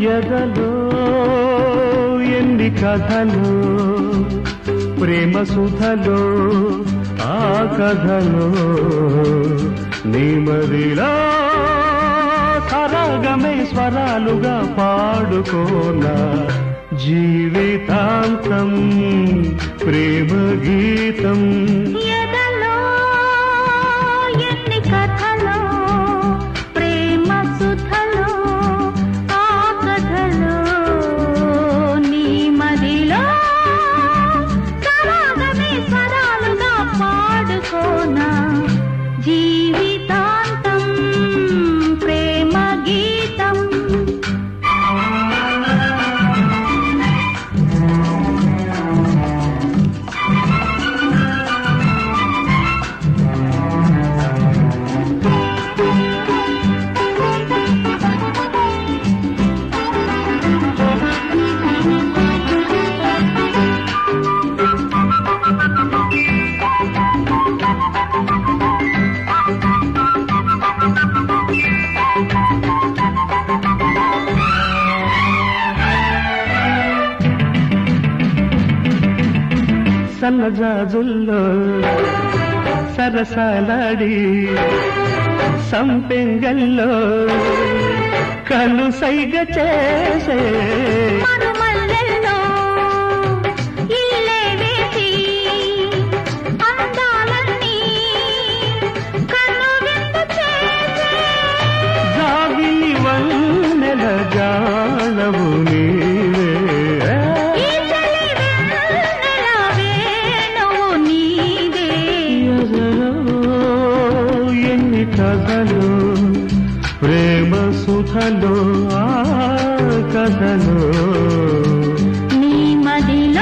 ఎదలో ఎన్ని కథలు ప్రేమ సుధలో ఆ కథలో నీమదిలా సరాగమే స్వరాలుగా పాడుకోనా జీవితాంతం ప్రేమ గీతం ఎదలో ఎన్ని కథలో ప్రేమ సుధలో ఆ కథలో నీ మదిలో సరాగమే స్వరాలుగా పాడుకోనా జీవితాంతం ప్రేమ గీతం సన్నజాజుల్లో సరసాలాడి సంపెంగల్లో కను సైగ చేసే మరుమల్లెల్లో ఇల్లే వేసి అందాలన్నీ కనువింద చేసే జాబిలి వన్నెల జానవు నీవే కథలు ప్రేమ సుధలో ఆ కథలు నీ మదిలో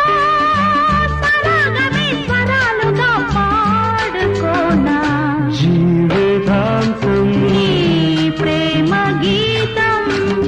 సరాగమే స్వరాలుగా పాడుకోనా జీవితాంతం నీ ప్రేమ గీతం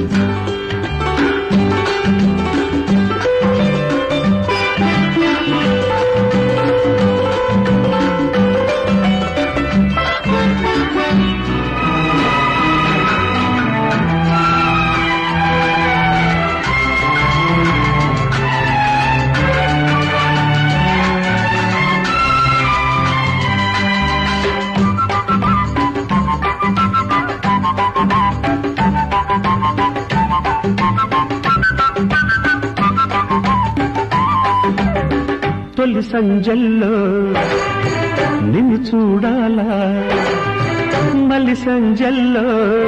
తొలి సంజల్లో నిన్ను చూడాలా మళ్ళీ సంజల్లో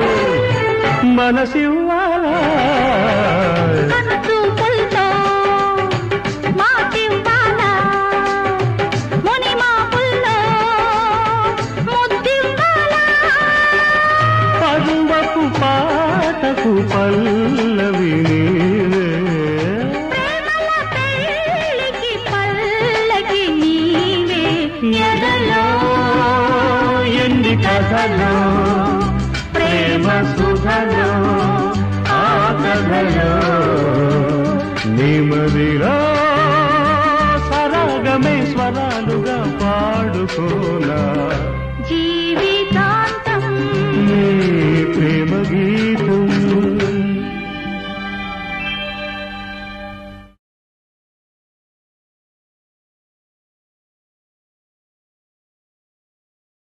మనసివ్వాలా కనుచూపులతో మాటివ్వాలా మునిమాపుల్లో ముద్దివ్వాలా పరువపు పాటకు పల్లవి నీవే ఎదలో ఎన్ని కథలో ప్రేమ సుధలో ఆ కథలో నీమదిలో సరాగమే స్వరాలుగా పాడుకోనా